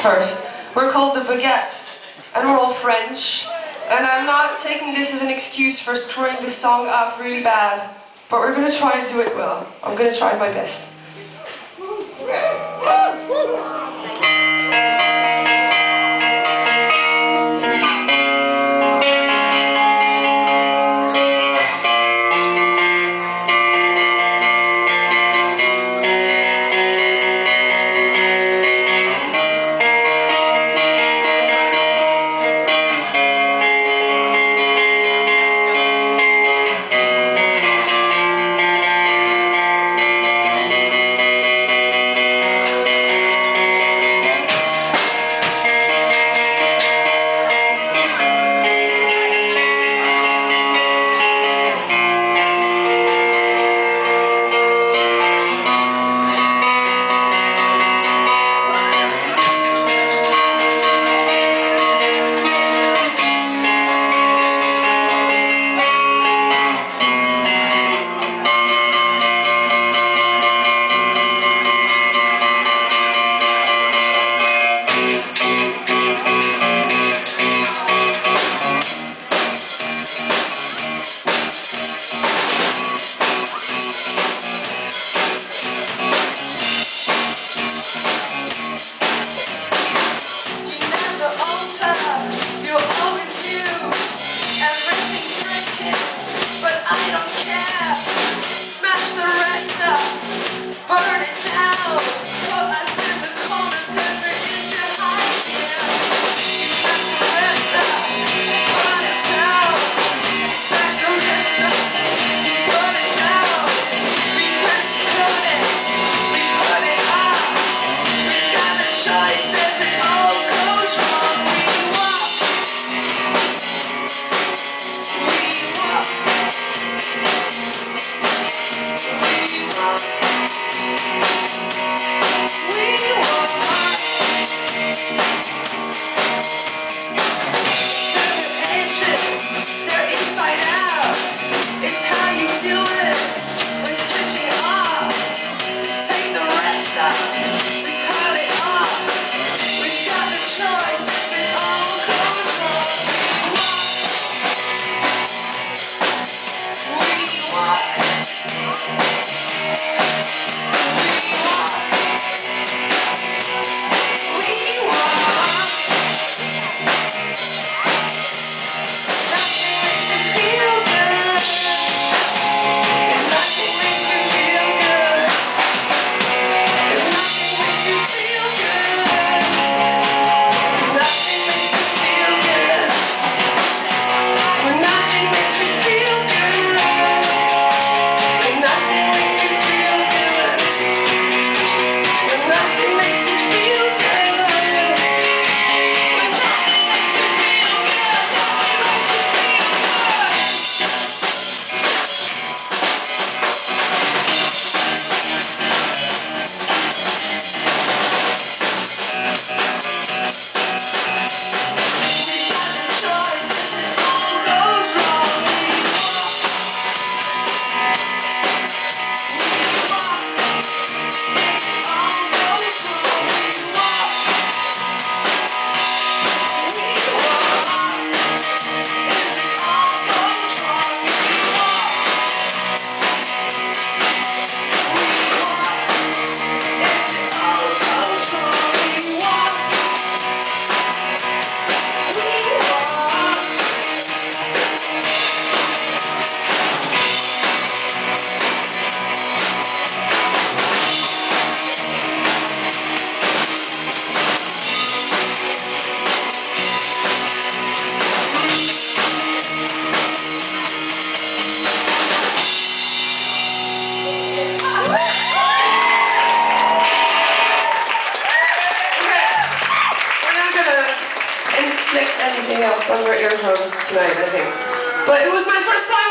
first. We're called the Baguettes, and we're all French. And I'm not taking this as an excuse for screwing this song up really bad, but we're gonna try and do it well. I'm gonna try my best. Burn it down, put us in the corner, 'cause we're into high here. You smash the rest up, burn it down, smash the rest up, burn it down. We couldn't cut it, we put it up. We've got the choice if it all goes wrong. We walk, we walk, we walk. They're inside out. It's how you do it when twitching off. Take the rest up, we cut it off. We've got the choice if it all goes wrong. We walk. Anything else on your eardrums tonight, I think. But it was my first time